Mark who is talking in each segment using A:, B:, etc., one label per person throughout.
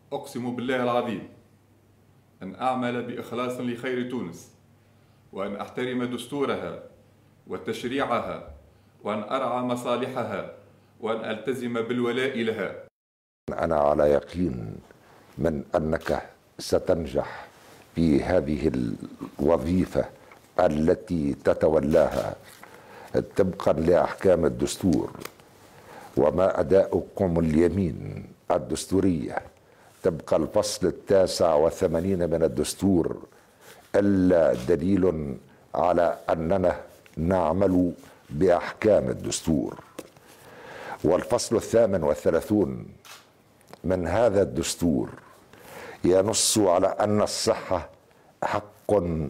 A: أقسم بالله العظيم أن أعمل بإخلاص لخير تونس، وأن أحترم دستورها وتشريعها، وأن أرعى مصالحها، وأن ألتزم بالولاء لها.
B: أنا على يقين من أنك ستنجح في هذه الوظيفة التي تتولاها طبقا لأحكام الدستور، وما أداؤكم اليمين الدستورية طبق الفصل 89 من الدستور إلا دليل على أننا نعمل بأحكام الدستور. والفصل 38 من هذا الدستور ينص على أن الصحة حق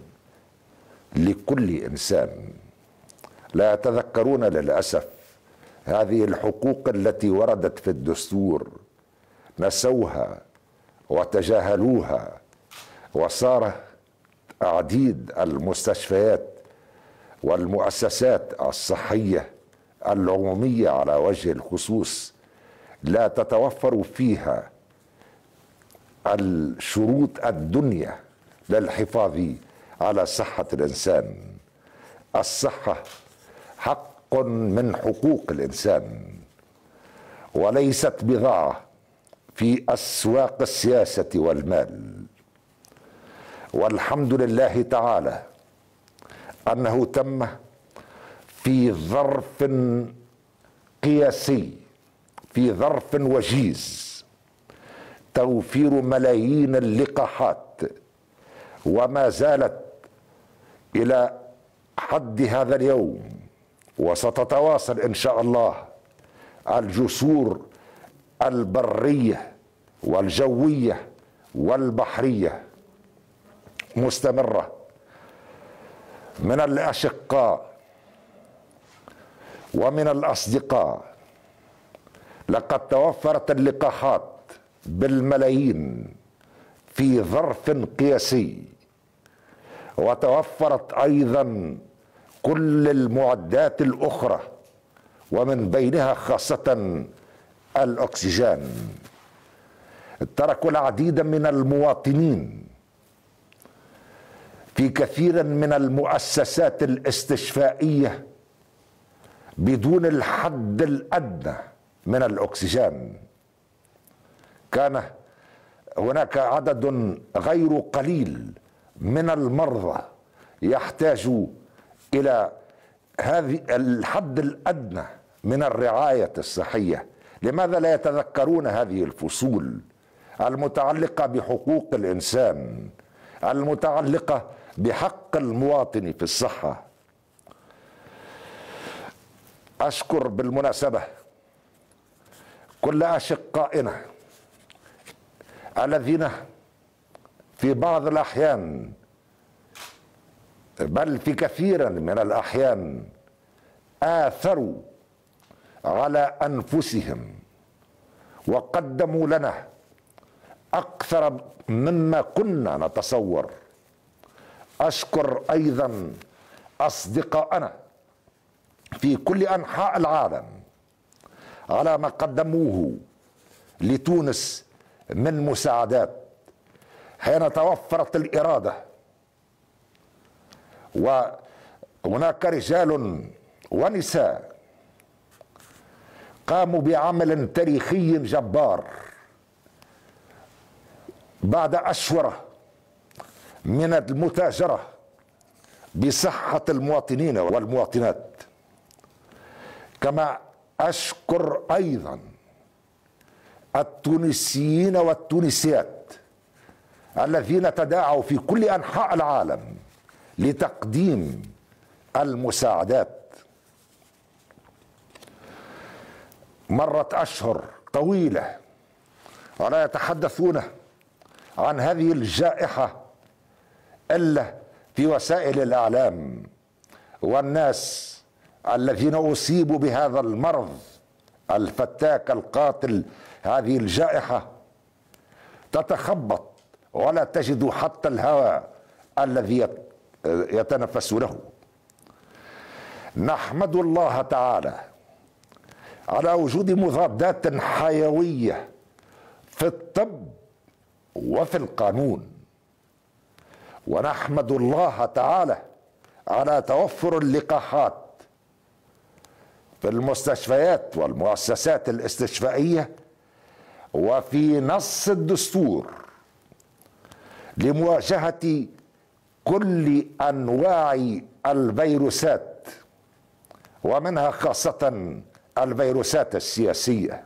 B: لكل إنسان. لا يتذكرون للأسف هذه الحقوق التي وردت في الدستور، نسوها وتجاهلوها، وصار عديد المستشفيات والمؤسسات الصحية العمومية على وجه الخصوص لا تتوفر فيها الشروط الدنيا للحفاظ على صحة الإنسان. الصحة حق من حقوق الإنسان، وليست بضاعة في أسواق السياسة والمال. والحمد لله تعالى أنه تم في ظرف قياسي، في ظرف وجيز، توفير ملايين اللقاحات، وما زالت إلى حد هذا اليوم وستتواصل إن شاء الله الجسور البرية والجوية والبحرية مستمرة من الأشقاء ومن الأصدقاء. لقد توفرت اللقاحات بالملايين في ظرف قياسي، وتوفرت أيضا كل المعدات الأخرى، ومن بينها خاصة الأكسجين. تركوا العديد من المواطنين في كثير من المؤسسات الاستشفائية بدون الحد الأدنى من الأكسجين. كان هناك عدد غير قليل من المرضى يحتاج إلى هذه الحد الأدنى من الرعاية الصحية. لماذا لا يتذكرون هذه الفصول المتعلقة بحقوق الإنسان، المتعلقة بحق المواطن في الصحة؟ أشكر بالمناسبة كل أشقائنا الذين في بعض الأحيان، بل في كثير من الأحيان، آثروا على أنفسهم وقدموا لنا أكثر مما كنا نتصور. أشكر أيضا أصدقائنا في كل أنحاء العالم على ما قدموه لتونس من مساعدات حين توفرت الإرادة. وهناك رجال ونساء قاموا بعمل تاريخي جبار بعد أشهر من المتاجرة بصحة المواطنين والمواطنات. كما أشكر أيضا التونسيين والتونسيات الذين تداعوا في كل أنحاء العالم لتقديم المساعدات. مرت أشهر طويلة ولا يتحدثون عن هذه الجائحة إلا في وسائل الإعلام، والناس الذين أصيبوا بهذا المرض الفتاك القاتل، هذه الجائحة تتخبط ولا تجد حتى الهواء الذي يتنفس له. نحمد الله تعالى على وجود مضادات حيوية في الطب وفي القانون. ونحمد الله تعالى على توفر اللقاحات في المستشفيات والمؤسسات الاستشفائية وفي نص الدستور لمواجهة كل أنواع الفيروسات، ومنها خاصة الفيروسات السياسية.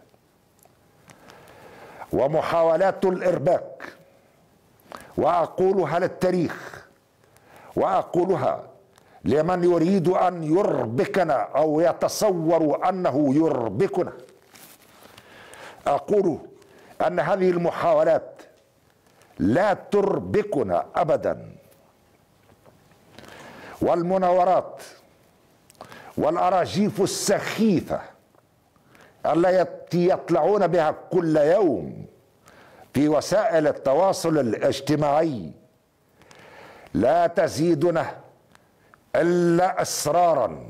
B: ومحاولات الإرباك، وأقولها للتاريخ وأقولها لمن يريد أن يربكنا أو يتصور أنه يربكنا، أقول أن هذه المحاولات لا تربكنا أبدا. والمناورات والأراجيف السخيفة التي يطلعون بها كل يوم في وسائل التواصل الاجتماعي لا تزيدنا إلا إصرارا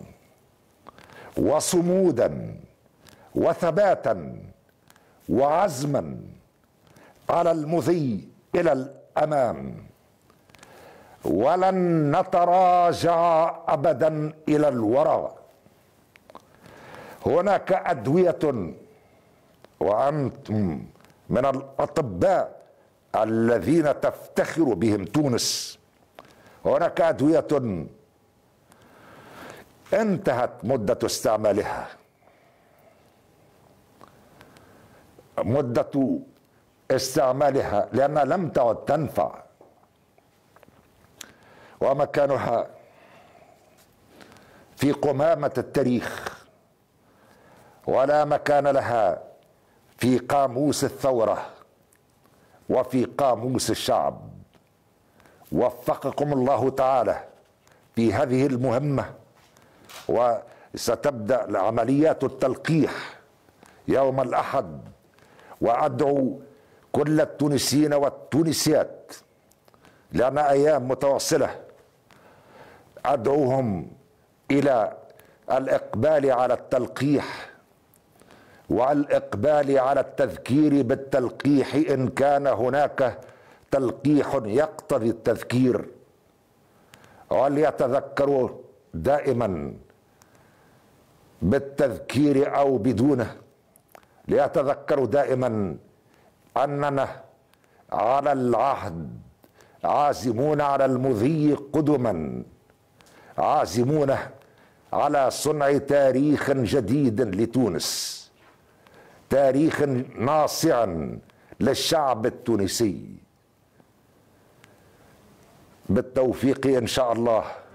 B: وصمودا وثباتا وعزما على المضي إلى الأمام، ولن نتراجع أبدا إلى الوراء. هناك أدوية، وأنتم من الأطباء الذين تفتخر بهم تونس، هناك أدوية انتهت مدة استعمالها، مدة استعمالها لأنها لم تعد تنفع، ومكانها في قمامة التاريخ، ولا مكان لها في قاموس الثورة وفي قاموس الشعب. وفقكم الله تعالى في هذه المهمة، وستبدأ عمليات التلقيح يوم الأحد. وأدعو كل التونسيين والتونسيات، لأن أيام متواصلة، أدعوهم إلى الإقبال على التلقيح والإقبال على التذكير بالتلقيح إن كان هناك تلقيح يقتضي التذكير، وليتذكروا دائما بالتذكير أو بدونه، ليتذكروا دائما أننا على العهد عازمون على المضي قدما، عازمون على صنع تاريخ جديد لتونس، تاريخ ناصع للشعب التونسي. بالتوفيق إن شاء الله.